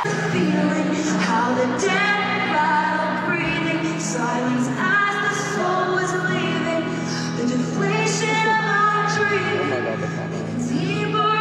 Feeling how the dead while breathing, silence as the soul was leaving, the deflation of our dream, deeper